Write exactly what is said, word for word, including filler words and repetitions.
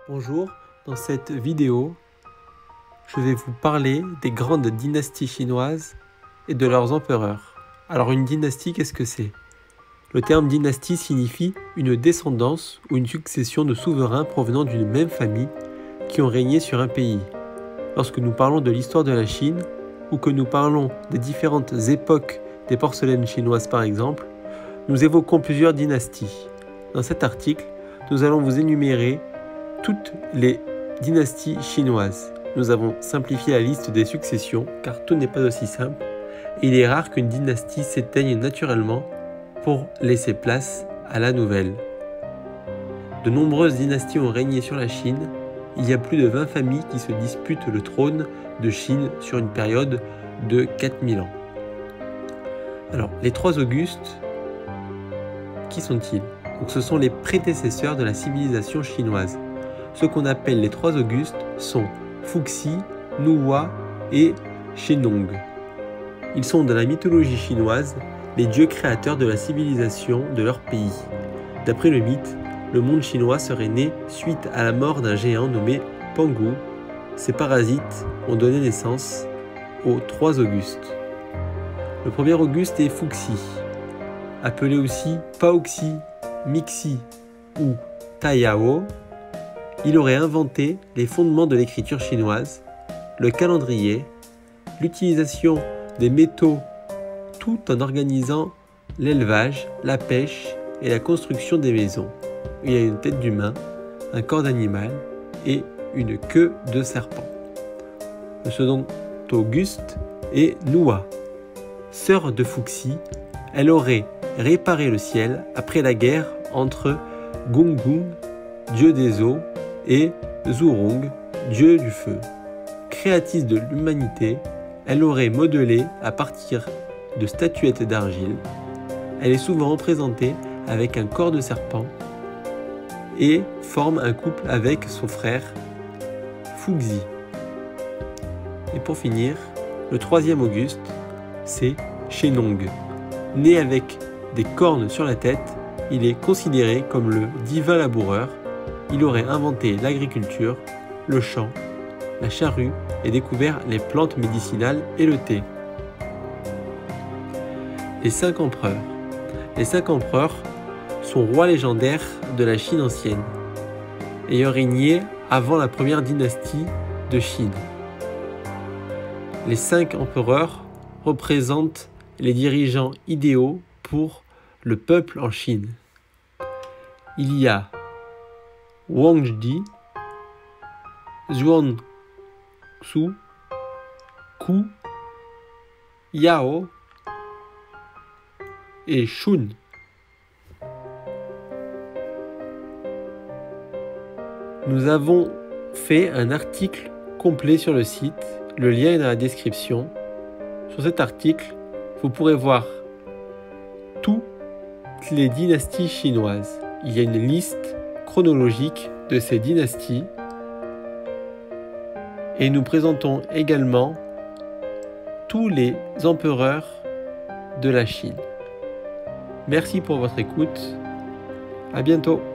Bonjour, dans cette vidéo, je vais vous parler des grandes dynasties chinoises et de leurs empereurs. Alors une dynastie, qu'est-ce que c'est? Le terme dynastie signifie une descendance ou une succession de souverains provenant d'une même famille qui ont régné sur un pays. Lorsque nous parlons de l'histoire de la Chine, ou que nous parlons des différentes époques des porcelaines chinoises par exemple, nous évoquons plusieurs dynasties. Dans cet article, nous allons vous énumérer toutes les dynasties chinoises. Nous avons simplifié la liste des successions car tout n'est pas aussi simple et il est rare qu'une dynastie s'éteigne naturellement pour laisser place à la nouvelle. De nombreuses dynasties ont régné sur la Chine. Il y a plus de vingt familles qui se disputent le trône de Chine sur une période de quatre mille ans. Alors, les trois Augustes, qui sont-ils? Donc, ce sont les prédécesseurs de la civilisation chinoise. Ceux qu'on appelle les trois Augustes sont Fuxi, Nuwa et Shennong. Ils sont dans la mythologie chinoise les dieux créateurs de la civilisation de leur pays. D'après le mythe, le monde chinois serait né suite à la mort d'un géant nommé Pangu. Ces parasites ont donné naissance aux trois Augustes. Le premier Auguste est Fuxi, appelé aussi Paoxi, Mixi ou Taiyao. Il aurait inventé les fondements de l'écriture chinoise, le calendrier, l'utilisation des métaux tout en organisant l'élevage, la pêche et la construction des maisons. Il y a une tête d'humain, un corps d'animal et une queue de serpent. Le second Auguste est Nuwa. Sœur de Fuxi, elle aurait réparé le ciel après la guerre entre Gungung, dieu des eaux, et Zhurong, dieu du feu. Créatrice de l'humanité, elle aurait modelé à partir de statuettes d'argile. Elle est souvent représentée avec un corps de serpent et forme un couple avec son frère Fuxi. Et pour finir, le troisième Auguste, c'est Shennong. Né avec des cornes sur la tête, il est considéré comme le divin laboureur. Il aurait inventé l'agriculture, le champ, la charrue et découvert les plantes médicinales et le thé. Les cinq empereurs. Les cinq empereurs sont rois légendaires de la Chine ancienne, ayant régné avant la première dynastie de Chine. Les cinq empereurs représentent les dirigeants idéaux pour le peuple en Chine. Il y a Huangdi, Zhuangzi, Ku, Yao et Shun. Nous avons fait un article complet sur le site, le lien est dans la description. Sur cet article, vous pourrez voir toutes les dynasties chinoises. Il y a une liste chronologique de ces dynasties et nous présentons également tous les empereurs de la Chine. Merci pour votre écoute. À bientôt.